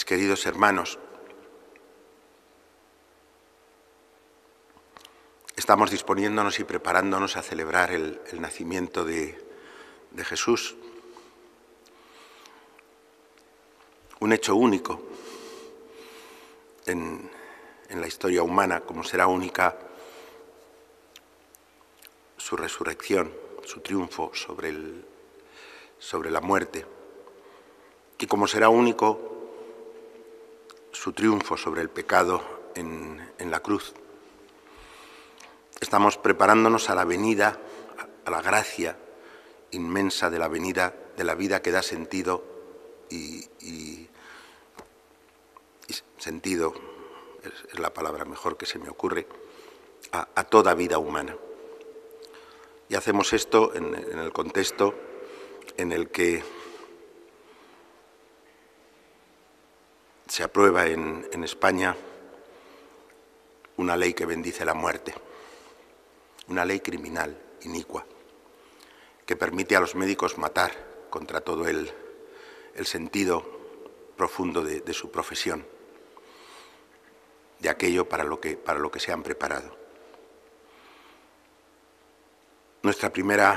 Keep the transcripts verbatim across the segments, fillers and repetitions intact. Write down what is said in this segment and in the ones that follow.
Mis queridos hermanos, estamos disponiéndonos y preparándonos a celebrar el, el nacimiento de, de Jesús, un hecho único en, en la historia humana, como será única su resurrección, su triunfo sobre, el, sobre la muerte, y como será único su triunfo sobre el pecado en, en la cruz. Estamos preparándonos a la venida, a la gracia inmensa de la venida, de la vida que da sentido y, y, y sentido, es, es la palabra mejor que se me ocurre, a, a toda vida humana. Y hacemos esto en, en el contexto en el que se aprueba en, en España una ley que bendice la muerte, una ley criminal, inicua, que permite a los médicos matar contra todo el, el sentido profundo de, de su profesión, de aquello para lo que, para lo que se han preparado. Nuestra primera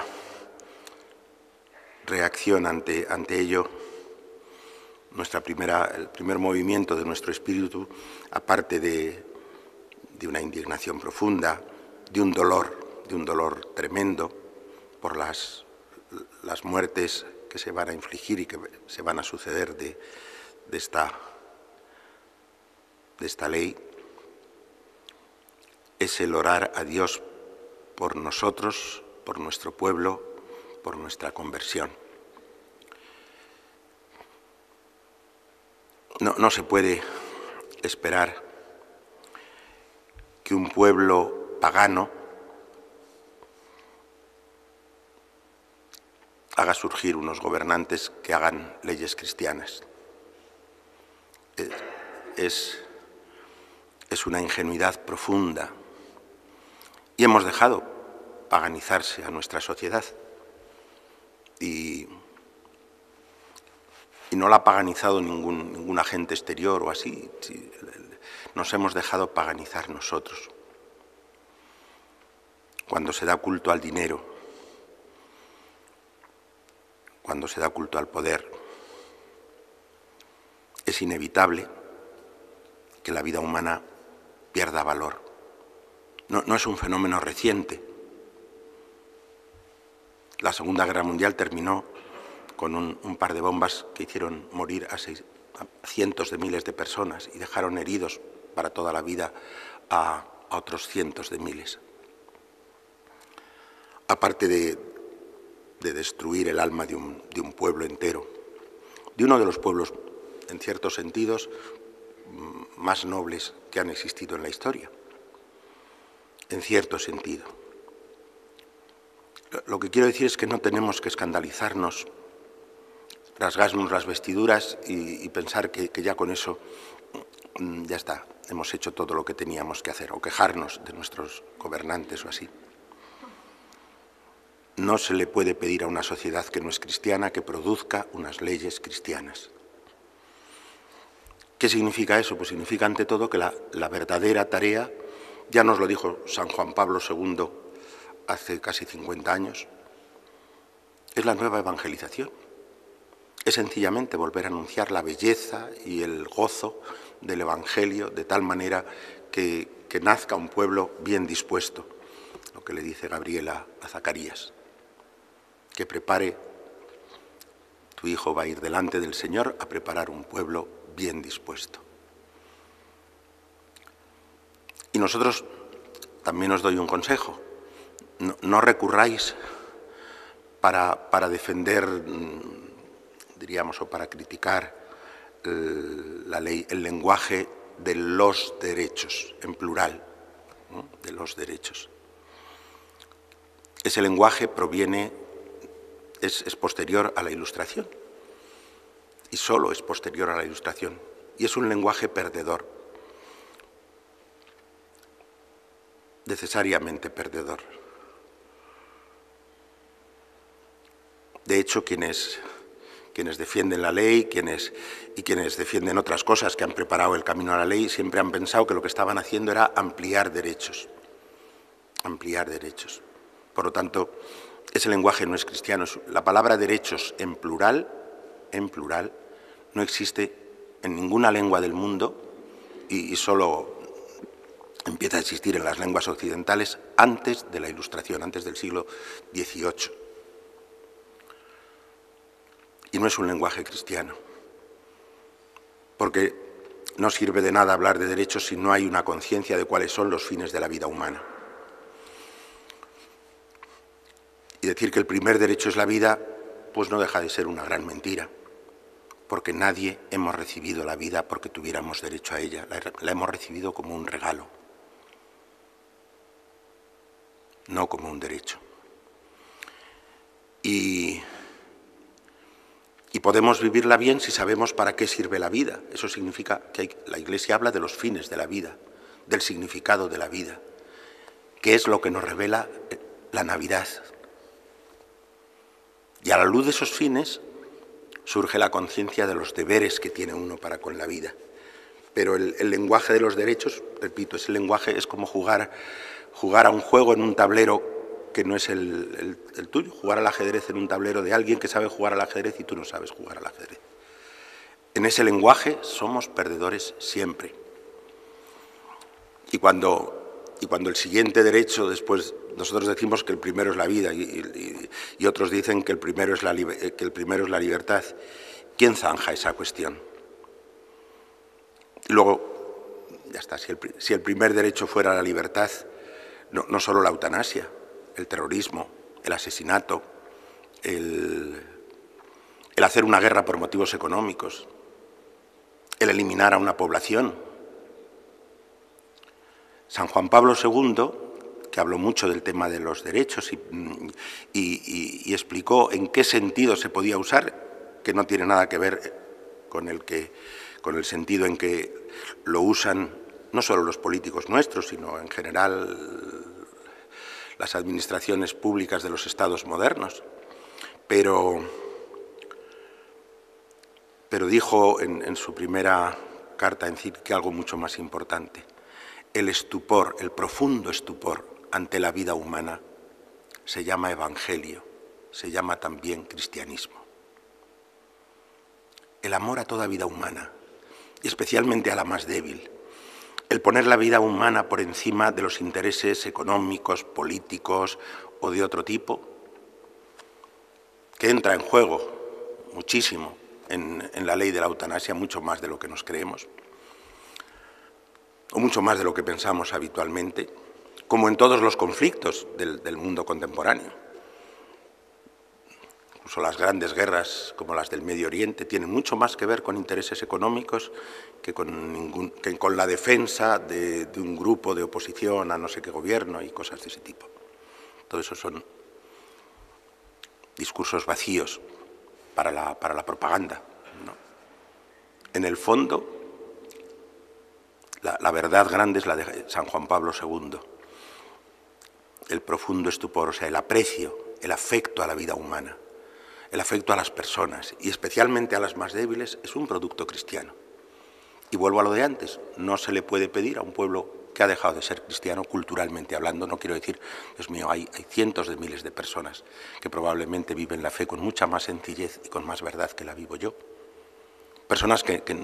reacción ante, ante ello, nuestra primera, el primer movimiento de nuestro espíritu, aparte de, de una indignación profunda, de un dolor, de un dolor tremendo por las, las muertes que se van a infligir y que se van a suceder de, de, esta, de esta ley, es el orar a Dios por nosotros, por nuestro pueblo, por nuestra conversión. No, no se puede esperar que un pueblo pagano haga surgir unos gobernantes que hagan leyes cristianas. Es, es una ingenuidad profunda y hemos dejado paganizarse a nuestra sociedad y Y no la ha paganizado ningún, ningún agente exterior o así. Nos hemos dejado paganizar nosotros. Cuando se da culto al dinero, cuando se da culto al poder, es inevitable que la vida humana pierda valor. No, no es un fenómeno reciente. La Segunda Guerra Mundial terminó con un, un par de bombas que hicieron morir a, seis, a cientos de miles de personas y dejaron heridos para toda la vida a, a otros cientos de miles. Aparte de, de destruir el alma de un, de un pueblo entero, de uno de los pueblos, en ciertos sentidos, más nobles que han existido en la historia, en cierto sentido. Lo que quiero decir es que no tenemos que escandalizarnos, rasgarnos las vestiduras y, y pensar que, que ya con eso ya está, hemos hecho todo lo que teníamos que hacer, o quejarnos de nuestros gobernantes o así. No se le puede pedir a una sociedad que no es cristiana que produzca unas leyes cristianas. ¿Qué significa eso? Pues significa ante todo que la, la verdadera tarea, ya nos lo dijo San Juan Pablo segundo hace casi cincuenta años, es la nueva evangelización. Es sencillamente volver a anunciar la belleza y el gozo del Evangelio de tal manera que, que nazca un pueblo bien dispuesto, lo que le dice Gabriela a Zacarías, que prepare, tu hijo va a ir delante del Señor a preparar un pueblo bien dispuesto. Y nosotros también os doy un consejo, no, no recurráis para, para defender, diríamos, o para criticar el, la ley, el lenguaje de los derechos, en plural, ¿no? De los derechos. Ese lenguaje proviene, es, es posterior a la Ilustración, y solo es posterior a la Ilustración, y es un lenguaje perdedor, necesariamente perdedor. De hecho, quienes, quienes defienden la ley quienes, y quienes defienden otras cosas que han preparado el camino a la ley, siempre han pensado que lo que estaban haciendo era ampliar derechos, ampliar derechos. Por lo tanto, ese lenguaje no es cristiano. La palabra derechos en plural, en plural, no existe en ninguna lengua del mundo y, y solo empieza a existir en las lenguas occidentales antes de la Ilustración, antes del siglo dieciocho. Y no es un lenguaje cristiano, porque no sirve de nada hablar de derechos si no hay una conciencia de cuáles son los fines de la vida humana. Y decir que el primer derecho es la vida, pues no deja de ser una gran mentira, porque nadie hemos recibido la vida porque tuviéramos derecho a ella, la, la hemos recibido como un regalo, no como un derecho. Y, y podemos vivirla bien si sabemos para qué sirve la vida. Eso significa que hay, la Iglesia habla de los fines de la vida, del significado de la vida, que es lo que nos revela la Navidad. Y a la luz de esos fines surge la conciencia de los deberes que tiene uno para con la vida. Pero el, el lenguaje de los derechos, repito, ese lenguaje es como jugar, jugar a un juego en un tablero que no es el, el, el tuyo, jugar al ajedrez en un tablero de alguien que sabe jugar al ajedrez y tú no sabes jugar al ajedrez. En ese lenguaje somos perdedores siempre. Y cuando, y cuando el siguiente derecho, después nosotros decimos que el primero es la vida y, y, y otros dicen que el, primero es la, que el primero es la libertad, ¿quién zanja esa cuestión? Y luego, ya está, si el, si el primer derecho fuera la libertad, no, no solo la eutanasia, el terrorismo, el asesinato, el, el hacer una guerra por motivos económicos, el eliminar a una población. San Juan Pablo segundo, que habló mucho del tema de los derechos y, y, y, y explicó en qué sentido se podía usar, que no tiene nada que ver con el, que, con el sentido en que lo usan no solo los políticos nuestros, sino en general las administraciones públicas de los estados modernos. Pero, pero dijo en, en su primera carta encíclica algo mucho más importante. El estupor, el profundo estupor ante la vida humana se llama evangelio, se llama también cristianismo. El amor a toda vida humana, y especialmente a la más débil, el poner la vida humana por encima de los intereses económicos, políticos o de otro tipo, que entra en juego muchísimo en, en la ley de la eutanasia, mucho más de lo que nos creemos, o mucho más de lo que pensamos habitualmente, como en todos los conflictos del, del mundo contemporáneo. Incluso las grandes guerras, como las del Medio Oriente, tienen mucho más que ver con intereses económicos que con, ningún, que con la defensa de, de un grupo de oposición a no sé qué gobierno y cosas de ese tipo. Todo eso son discursos vacíos para la, para la propaganda, ¿no? En el fondo, la, la verdad grande es la de San Juan Pablo segundo. El profundo estupor, o sea, el aprecio, el afecto a la vida humana, el afecto a las personas y especialmente a las más débiles es un producto cristiano. Y vuelvo a lo de antes, no se le puede pedir a un pueblo que ha dejado de ser cristiano culturalmente hablando, no quiero decir, Dios mío, hay, hay cientos de miles de personas que probablemente viven la fe con mucha más sencillez y con más verdad que la vivo yo. Personas que, que,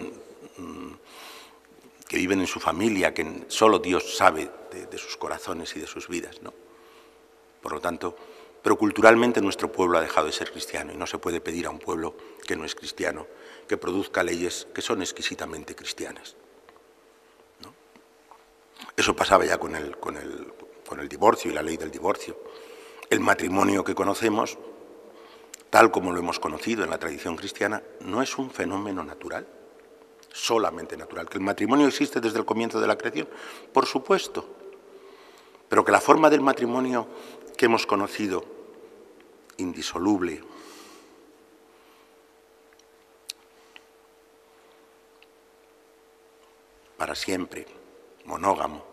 que viven en su familia, que solo Dios sabe de, de sus corazones y de sus vidas, ¿no? Por lo tanto, pero culturalmente nuestro pueblo ha dejado de ser cristiano y no se puede pedir a un pueblo que no es cristiano que produzca leyes que son exquisitamente cristianas, ¿no? Eso pasaba ya con el, con, el, con el divorcio y la ley del divorcio. El matrimonio que conocemos, tal como lo hemos conocido en la tradición cristiana, no es un fenómeno natural, solamente natural. Que el matrimonio existe desde el comienzo de la creación, por supuesto, pero que la forma del matrimonio que hemos conocido, indisoluble, para siempre, monógamo,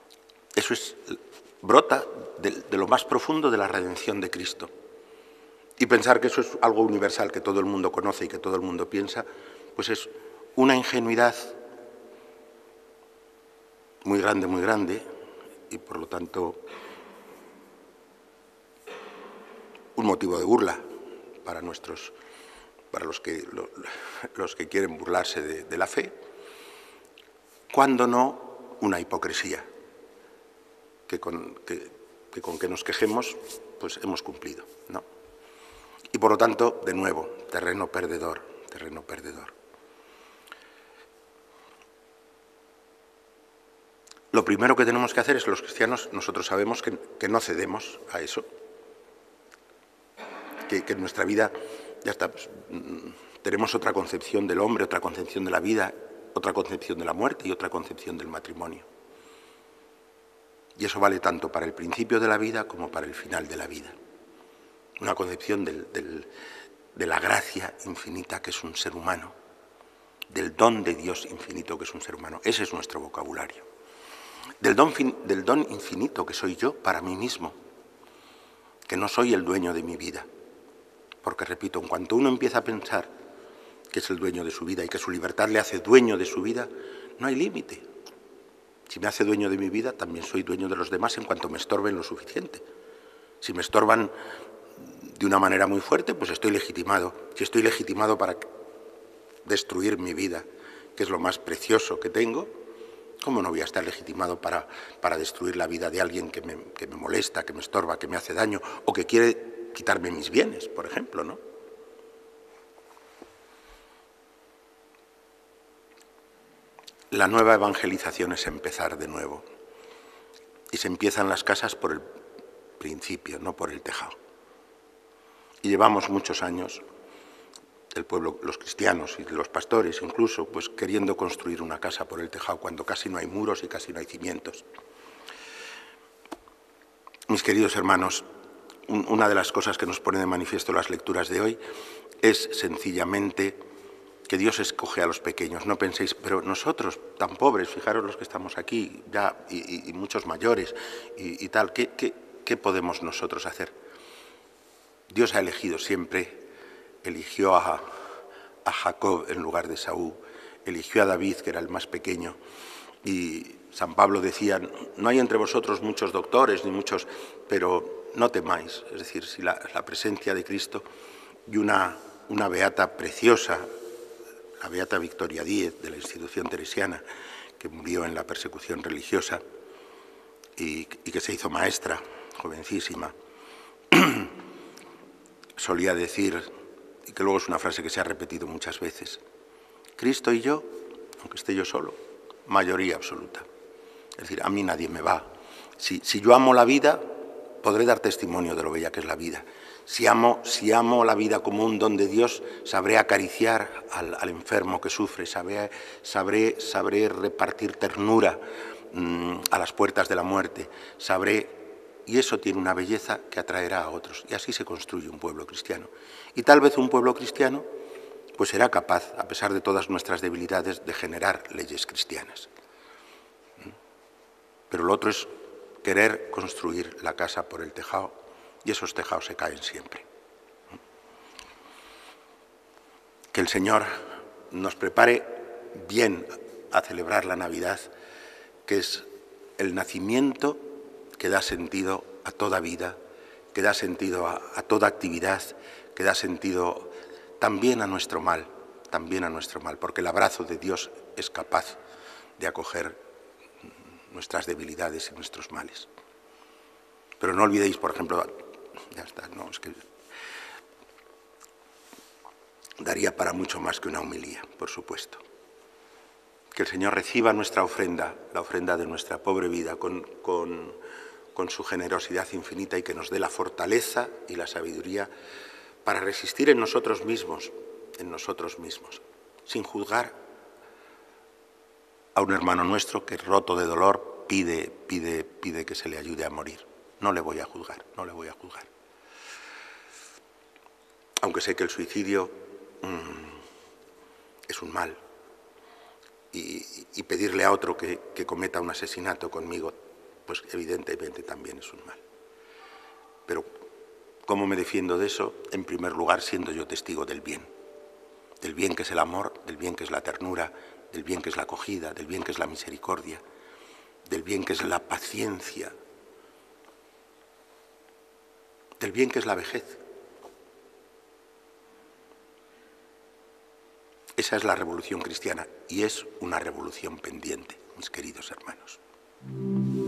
eso es, brota de, de lo más profundo de la redención de Cristo. Y pensar que eso es algo universal, que todo el mundo conoce y que todo el mundo piensa, pues es una ingenuidad muy grande, muy grande, y por lo tanto un motivo de burla para nuestros, para los que, los que quieren burlarse de, de la fe, cuando no una hipocresía, que con que, que con que nos quejemos, pues hemos cumplido, ¿no? Y por lo tanto, de nuevo, terreno perdedor, terreno perdedor. Lo primero que tenemos que hacer es, los cristianos, nosotros sabemos que, que no cedemos a eso, que, que en nuestra vida ya está, pues, tenemos otra concepción del hombre, otra concepción de la vida, otra concepción de la muerte y otra concepción del matrimonio. Y eso vale tanto para el principio de la vida como para el final de la vida. Una concepción del, del, de la gracia infinita que es un ser humano, del don de Dios infinito que es un ser humano. Ese es nuestro vocabulario. Del don, del don infinito que soy yo para mí mismo, que no soy el dueño de mi vida. Porque, repito, en cuanto uno empieza a pensar que es el dueño de su vida y que su libertad le hace dueño de su vida, no hay límite. Si me hace dueño de mi vida, también soy dueño de los demás en cuanto me estorben lo suficiente. Si me estorban de una manera muy fuerte, pues estoy legitimado. Si estoy legitimado para destruir mi vida, que es lo más precioso que tengo, ¿cómo no voy a estar legitimado para, para destruir la vida de alguien que me, que me molesta, que me estorba, que me hace daño o que quiere quitarme mis bienes, por ejemplo, ¿no? La nueva evangelización es empezar de nuevo. Y se empiezan las casas por el principio, no por el tejado. Y llevamos muchos años, el pueblo, los cristianos y los pastores incluso, pues queriendo construir una casa por el tejado cuando casi no hay muros y casi no hay cimientos. Mis queridos hermanos, un, una de las cosas que nos pone de manifiesto las lecturas de hoy es sencillamente que Dios escoge a los pequeños. No penséis, pero nosotros, tan pobres, fijaros los que estamos aquí, ya, y, y, y muchos mayores, y, y tal, ¿qué, qué, ¿qué podemos nosotros hacer? Dios ha elegido siempre, eligió a, a Jacob en lugar de Saúl, eligió a David, que era el más pequeño, y San Pablo decía, no hay entre vosotros muchos doctores, ni muchos, pero no temáis, es decir, si la, la presencia de Cristo y una, una beata preciosa, la beata Victoria Díez, de la institución teresiana, que murió en la persecución religiosa y, y que se hizo maestra, jovencísima, solía decir, y que luego es una frase que se ha repetido muchas veces, Cristo y yo, aunque esté yo solo, mayoría absoluta. Es decir, a mí nadie me va. Si, si yo amo la vida, podré dar testimonio de lo bella que es la vida. Si amo, si amo la vida como un don de Dios, sabré acariciar al, al enfermo que sufre, sabré, sabré, sabré repartir ternura mmm, a las puertas de la muerte, sabré, y eso tiene una belleza que atraerá a otros. Y así se construye un pueblo cristiano. Y tal vez un pueblo cristiano pues será capaz, a pesar de todas nuestras debilidades, de generar leyes cristianas. Pero lo otro es querer construir la casa por el tejado, y esos tejados se caen siempre. Que el Señor nos prepare bien a celebrar la Navidad, que es el nacimiento que da sentido a toda vida, que da sentido a, a toda actividad, que da sentido también a nuestro mal, también a nuestro mal, porque el abrazo de Dios es capaz de acoger nuestras debilidades y nuestros males. Pero no olvidéis, por ejemplo, ya está, no, es que daría para mucho más que una homilía, por supuesto. Que el Señor reciba nuestra ofrenda, la ofrenda de nuestra pobre vida, con, con, con su generosidad infinita y que nos dé la fortaleza y la sabiduría para resistir en nosotros mismos, en nosotros mismos, sin juzgar a un hermano nuestro que, roto de dolor, pide, pide, pide que se le ayude a morir. No le voy a juzgar, no le voy a juzgar. Aunque sé que el suicidio mmm, es un mal. Y, y pedirle a otro que, que cometa un asesinato conmigo, pues evidentemente también es un mal. Pero ¿Cómo me defiendo de eso? En primer lugar, siendo yo testigo del bien. Del bien que es el amor, del bien que es la ternura, del bien que es la acogida, del bien que es la misericordia, del bien que es la paciencia, del bien que es la vejez. Esa es la revolución cristiana y es una revolución pendiente, mis queridos hermanos.